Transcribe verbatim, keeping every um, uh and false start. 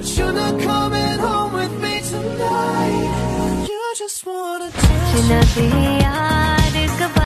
but you're not coming home with me tonight. You just wanna touch Can I be